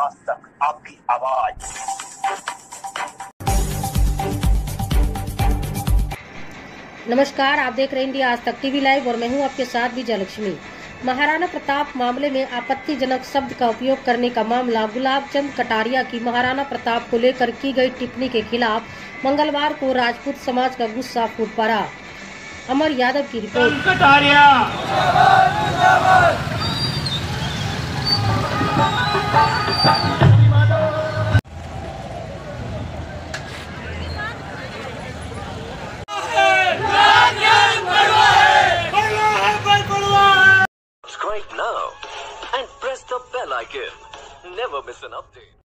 आज तक आपकी आवाज। नमस्कार, आप देख रहे हैं इंडिया आज तक टीवी लाइव और मैं हूं आपके साथ विजय लक्ष्मी। महाराणा प्रताप मामले में आपत्तिजनक शब्द का उपयोग करने का मामला गुलाब चंद कटारिया की महाराणा प्रताप को लेकर की गई टिप्पणी के खिलाफ मंगलवार को राजपूत समाज का गुस्सा फूट पड़ा। अमर यादव की report. Kataria Subscribe now and press the bell icon. Never miss an update.